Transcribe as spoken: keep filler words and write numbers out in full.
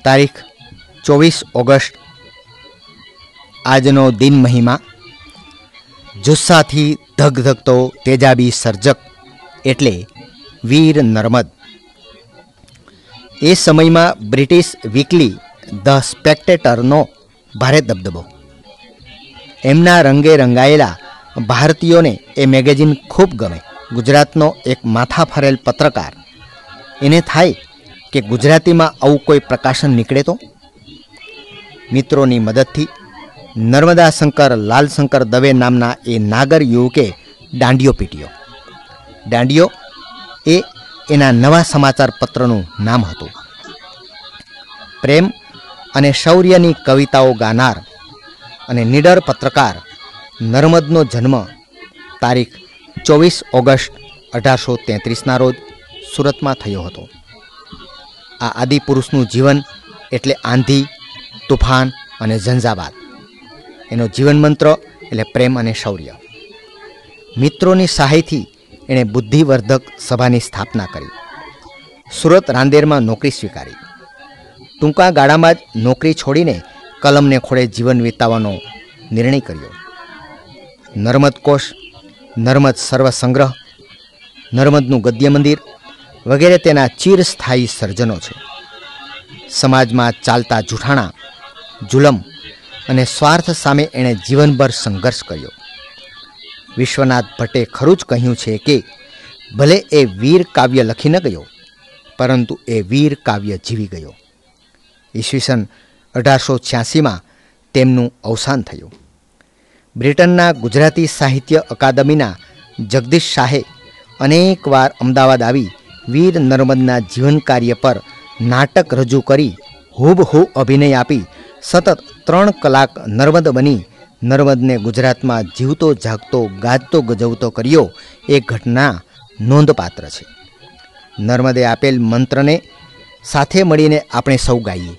તારીખ ચોવીસ ઓગસ્ટ આજનો દિન મહિમા જુસ્સાથી ધગધગતો તેજાબી સર્જક એટલે વીર નર્મદ. એ સમયમાં બ્રિટિશ વીકલી ધ સ્પેક્ટેટરનો ભારે દબદબો. એમના રંગે રંગાયેલા ભારતીયોને એ મેગેઝિન ખૂબ ગમે. ગુજરાતનો એક માથા ફરેલ પત્રકાર એને થાય કે ગુજરાતીમાં આવું કોઈ પ્રકાશન નીકળે તો મિત્રોની મદદથી નર્મદાશંકર લાલશંકર દવે નામના એ નાગર યુવકે દાંડિયો પીટ્યો. દાંડિયો એ એના નવા સમાચાર પત્રનું નામ હતું. પ્રેમ અને શૌર્યની કવિતાઓ ગાનાર અને નિડર પત્રકાર નર્મદનો જન્મ તારીખ ચોવીસ ઓગસ્ટ અઢારસો તેત્રીસના રોજ સુરતમાં થયો હતો. આ આદિપુરુષનું જીવન એટલે આંધી, તુફાન અને ઝંઝાવાત. એનો જીવન મંત્ર એટલે પ્રેમ અને શૌર્ય. મિત્રોની સહાયથી એણે બુદ્ધિવર્ધક સભાની સ્થાપના કરી. સુરત રાંદેરમાં નોકરી સ્વીકારી. ટૂંકા ગાળામાં જ નોકરી છોડીને કલમને ખોળે જીવન વિતાવવાનો નિર્ણય કર્યો. નર્મદ કોશ, નર્મદ સર્વસંગ્રહ, નર્મદનું ગદ્ય મંદિર વગેરે તેના ચિરસ્થાયી સર્જનો છે. સમાજમાં ચાલતા જૂઠાણા, જુલમ અને સ્વાર્થ સામે એણે જીવનભર સંઘર્ષ કર્યો. વિશ્વનાથ ભટ્ટે ખરું જ કહ્યું છે કે ભલે એ વીર કાવ્ય લખી ન ગયો, પરંતુ એ વીર કાવ્ય જીવી ગયો. ઈસવીસન અઢારસો છ્યાસીમાં તેમનું અવસાન થયું. બ્રિટનના ગુજરાતી સાહિત્ય અકાદમીના જગદીશ શાહે અનેકવાર અમદાવાદ આવી વીર નર્મદના જીવન કાર્ય પર નાટક રજૂ કરી હૂબહુ અભિનય આપી સતત ત્રણ કલાક નર્મદ બની નર્મદને ગુજરાતમાં જીવતો જાગતો ગાજતો ગજવતો કર્યો. એ ઘટના નોંધપાત્ર છે. નર્મદે આપેલ મંત્રને સાથે મળીને આપણે સૌ ગાઈએ.